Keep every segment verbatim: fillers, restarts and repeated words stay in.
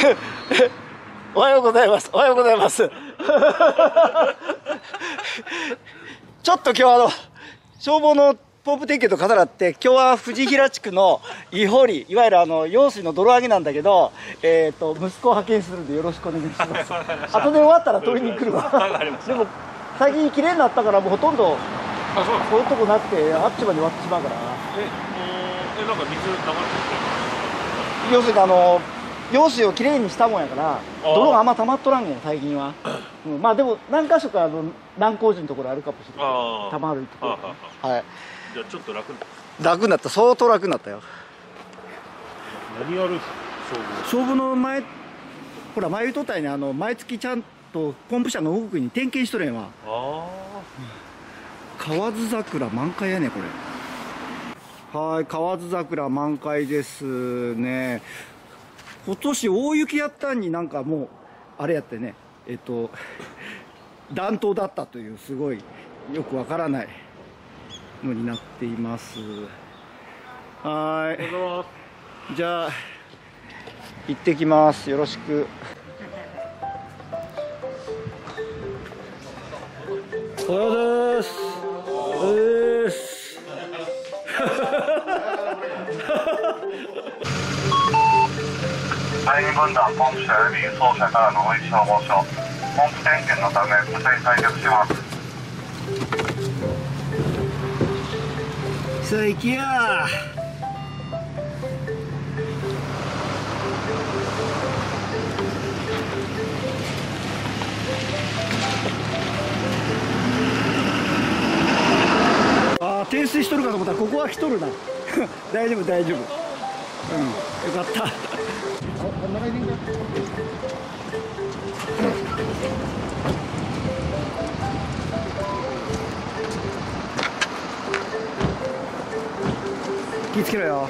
おはようございます。おはようございます。ちょっと今日あの消防のポンプ点検と重なって、今日は藤平地区の伊堀、いわゆるあの用水の泥上げなんだけど、えー、と息子を派遣するんでよろしくお願いします。後で終わったら取りに来るわ。でも最近きれいになったからもうほとんどこういうとこなくてあっちまで割ってしまうから。 え、え、なんか水流れてる？ 要するにあの用水をきれいにしたもんやから泥があんま溜まっとらんねん最近は。うん、まあでも何箇所かあの難工事のところあるかもしれない溜まるところ。はい。 じゃあちょっと楽に楽になった。相当楽になったよ。 何やるんですか消防？ 消防の前ほら前言うとったよね、あの毎月ちゃんとポンプ車の動くに点検しとれんわ。ああ、河津桜満開やねこれ。はい、河津桜満開ですね。今年大雪やったんになんかもうあれやってね、えっと暖冬だったというすごいよくわからないのになっています。はい、じゃあ行ってきます。よろしく。おはようです。おはようです。 第二分団ポンプ車より輸送車からの大井消防署、ポンプ点検のため無線開脚します。 さあ行きや。ああ、停水しとるかと思ったらここは来とるな。大丈夫大丈夫。うん、よかった。気ぃつけろよ。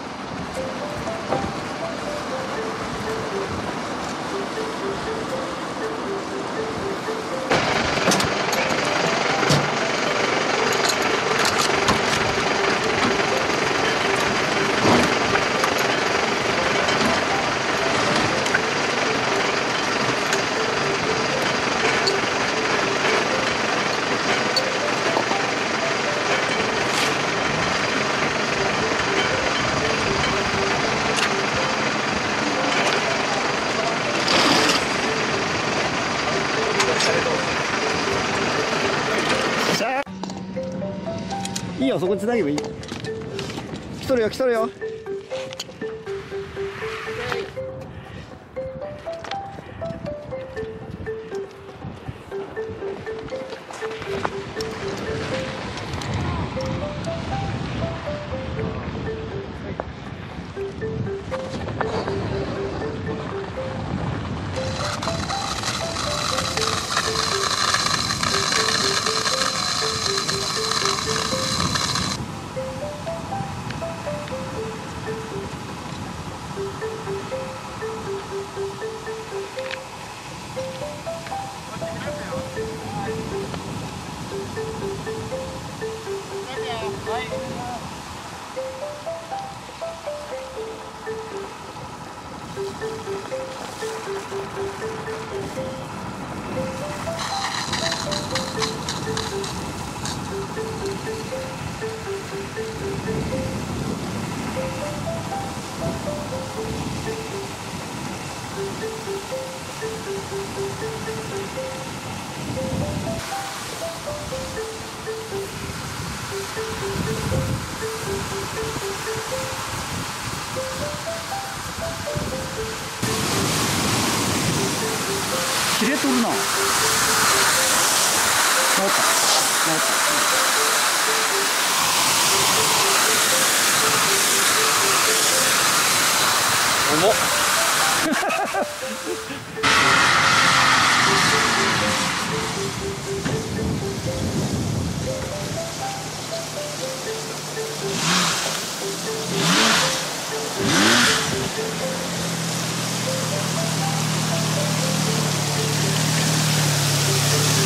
いいよ、そこにつなげばいい。来とるよ来とるよ。切れとるな。治った治った重っ。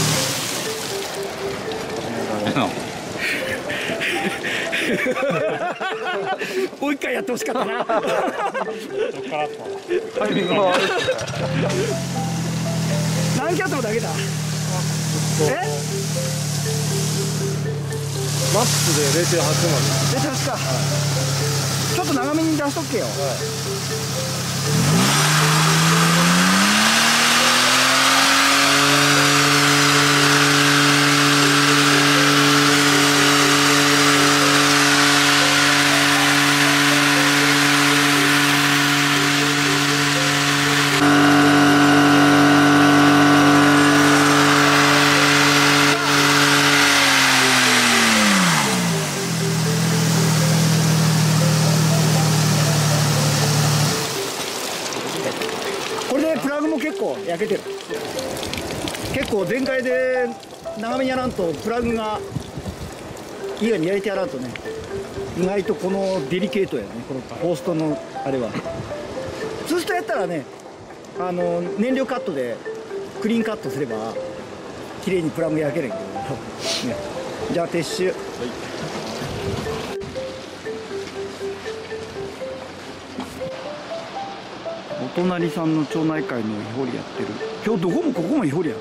のもう一回やってほしかったな。 タイミングが悪い。 何キャットだけだ。え？ マックスで ゼロてんはち まで。 出てますか。ちょっと長めに出しとけよ。これでプラグも結構焼けてる。結構全開で長めにやらんとプラグがいいように焼いてやらんとね、意外とこのデリケートやね、このポーストのあれは。ツーストやったらね、あの燃料カットでクリーンカットすれば綺麗にプラグ焼けるんやけど、ね、じゃあ撤収。はい、お隣さんの町内会のイホリやってる。今日どこもここもイホリやな。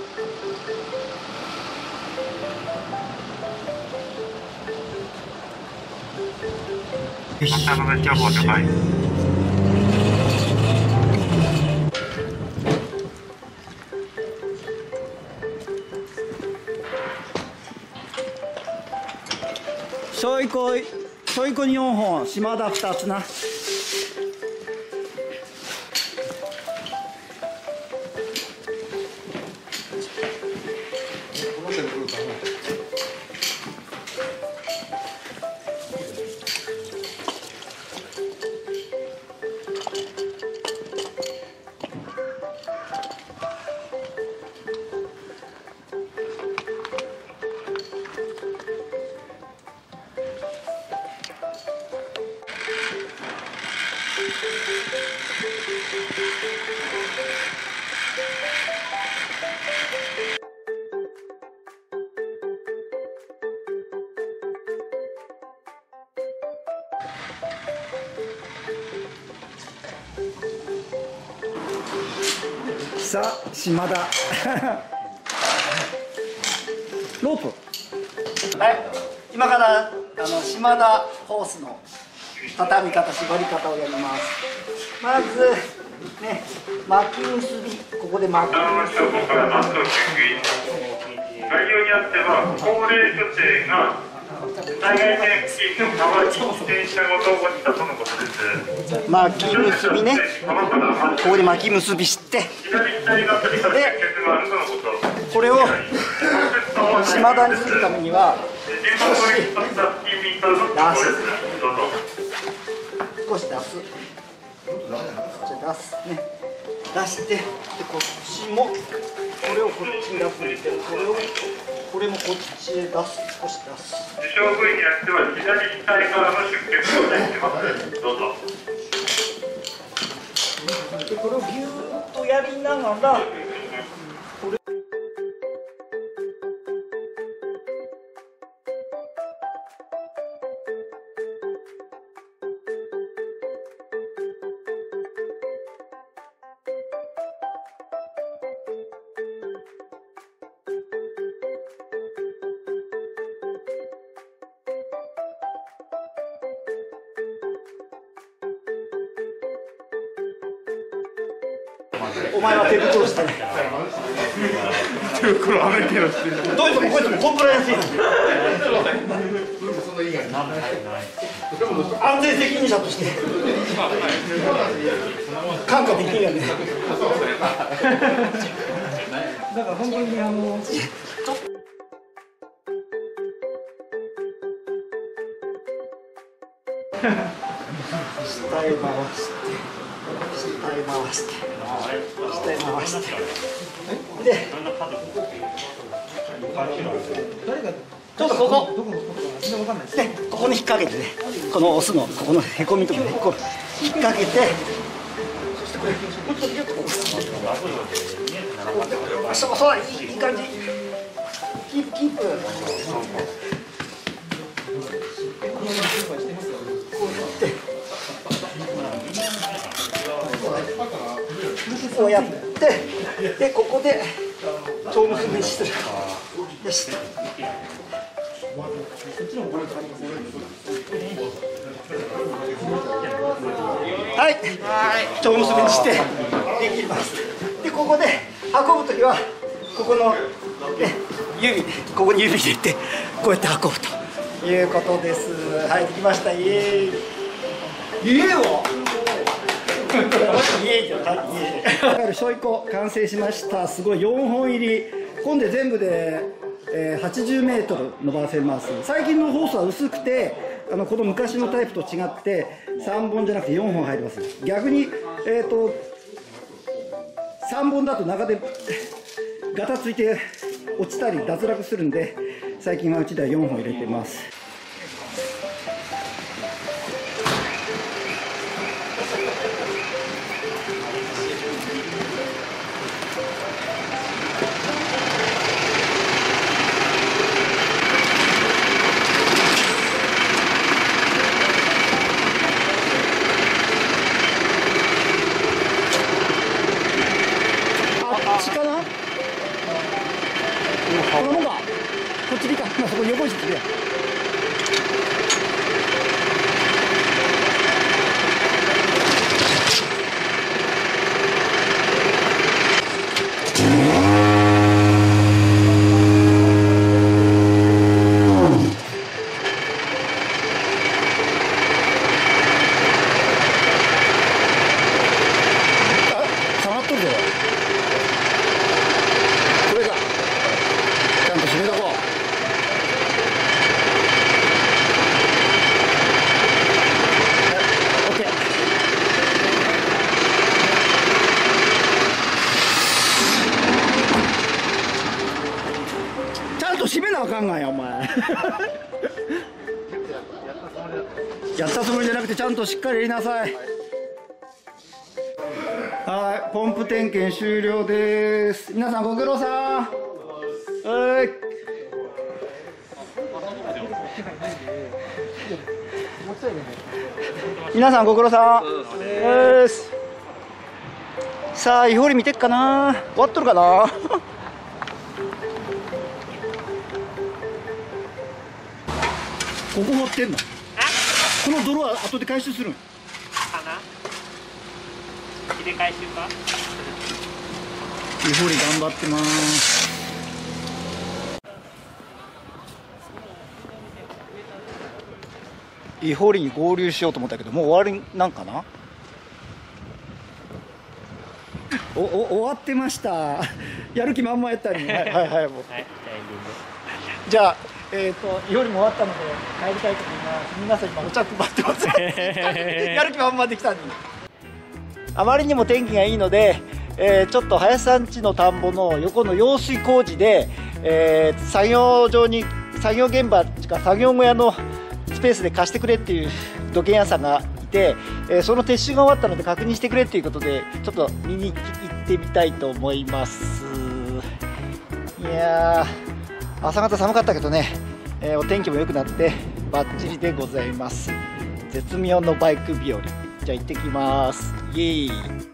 しょいこい、しょいこによんほん、島田ふたつな。さあ島田ロープ。はい、今からあの島田ホースの畳み方、縛り方をやります。まずね、巻き結び、ここで巻き結び。 概要にあっては高齢女性が災害年金の代わりに自転車ごと落ちたとのことです。 巻き結びね、ここで巻き結びして、でこれを島田にするためには少し出す、少し出す、じゃ出すね、出して、でこっちもこれをこっちに出すんですけど、これをこれもこっちへ出す、少し出す。 受傷部位によっては左額からの出血を出してます。どうぞ。 でこれをギューッとやりながら、これお前は手袋してない。 手袋はめてるしてる。 どういうとここいつもこんくらい安いの。安全責任者として看過できるやね。だから本当にあの下へ回して。下へ回して、下へ回して、で、ちょっとここ、で、ここに引っ掛けてね、このオスのここのへこみとかね、こう引っ掛けて、そしてこれ、そうそう、いい感じ、キープキープ。 こうやってでここで蝶結びする。よし。はい、蝶結びにしてできます。でここで運ぶときはここの、ね、指ここに指入れてこうやって運ぶということです。はい、できました。イエーイ。イエーイはイエーイじゃない。イエーイ。しょいこ完成しました。すごいよんほん入り。今度全部で、えー、はちじゅうメートル伸ばせます。最近のホースは薄くて。あのこの昔のタイプと違ってさんぼんじゃなくてよんほん入ります。逆に、えー、とさんぼんだと中でガタついて落ちたり脱落するんで最近はうちではよんほん入れてます。このもんかこっちでいいか、今そこ横にしてくれや。下がっとるぞ。これだ。ちゃんと締めとこう。オッケー。ちゃんと締めなあかんがやお前。やったつもりじゃなくてちゃんとしっかりやりなさい。はい、ポンプ点検終了です。皆さんご苦労さん。はい。皆さんご苦労さん。です。さあ、イホリ見てっかな。終わっとるかな。ここ持ってんの。この泥は後で回収するん。かな。入れ回収か。イホリ頑張ってます。イホリに合流しようと思ったけどもう終わりなんかな。おお終わってました。やる気満々やったり、ね、はいはいはいもう、はい、じゃあえっ、ー、とイホリも終わったので帰りたいと思います。皆さん今お茶配ってますやる気満々できたんで。あまりにも天気がいいので、えー、ちょっと林さん家の田んぼの横の用水工事で、えー、作業場に作業現場とか作業小屋のスペースで貸してくれっていう土建屋さんがいて、えー、その撤収が終わったので確認してくれっていうことでちょっと見に行ってみたいと思います。いやー朝方寒かったけどね、えー、お天気も良くなってバッチリでございます。絶妙のバイク日和。じゃあ行ってきます。イエーイ。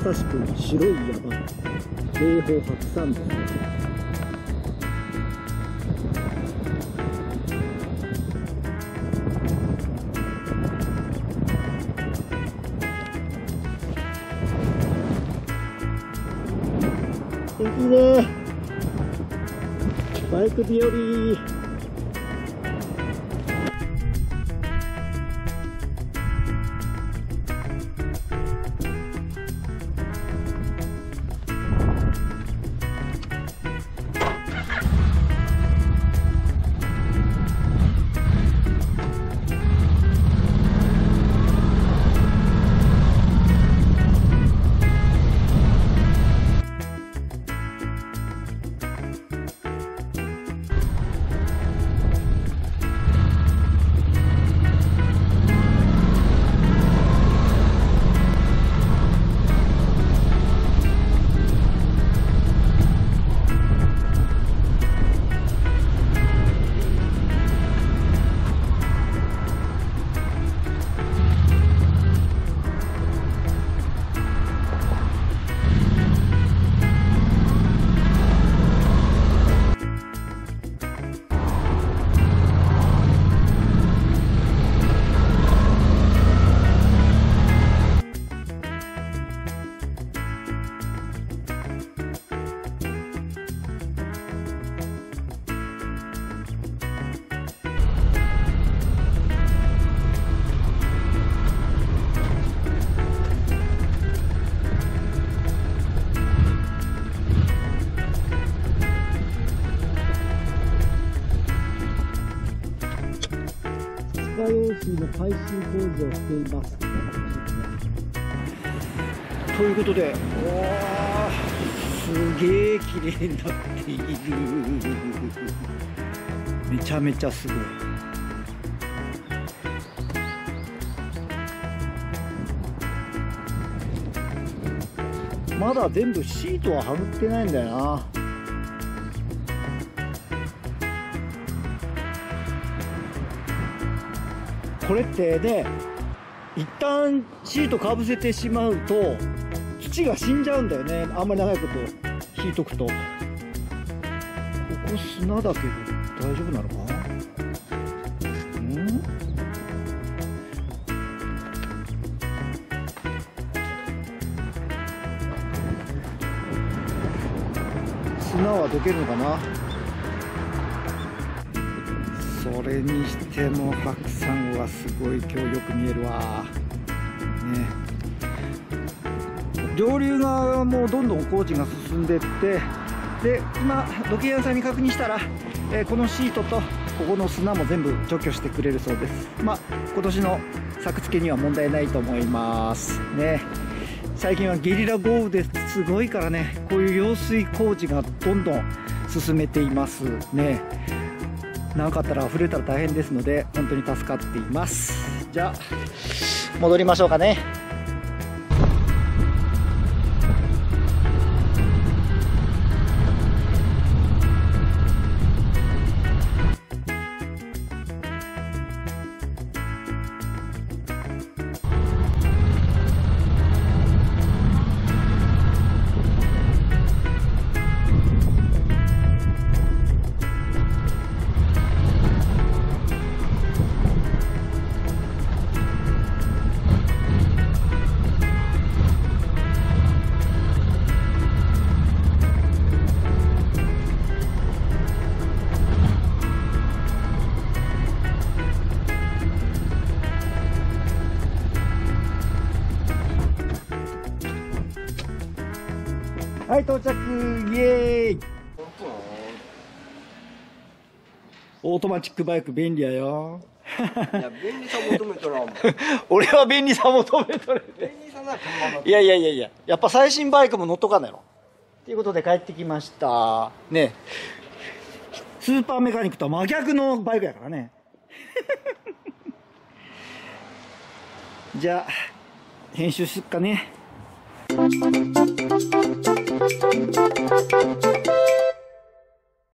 さしく白い山、霊峰白山ですね。天気いいね。バイク日和。用水の改修工事をしています。ということで、おー、すげえ綺麗になっている。めちゃめちゃすごい。まだ全部シートは剥ってないんだよな。これってね、一旦シートかぶせてしまうと土が死んじゃうんだよね。あんまり長いこと引いとくと。ここ砂だけど大丈夫なのかな。ん砂はどけるのかな。それにしても白山はすごい今日よく見えるわね。上流側はもうどんどん工事が進んでいって、で今土建屋さんに確認したら、えー、このシートとここの砂も全部除去してくれるそうです。まあ今年の作付けには問題ないと思いますね。最近はゲリラ豪雨ですごいからね、こういう用水工事がどんどん進めていますね。何かあったら溢れたら大変ですので本当に助かっています。じゃあ戻りましょうかね。はい、到着。イエーイ。オートマチックバイク便利やよ。 いや、便利さ求めとらんもん。 俺は便利さ求めとる。 便利さなら車乗って。 いやいやいやいや、やっぱ最新バイクも乗っとかんのやろ。ということで帰ってきました。ね。スーパーメカニックとは真逆のバイクやからね。じゃあ編集すっかね。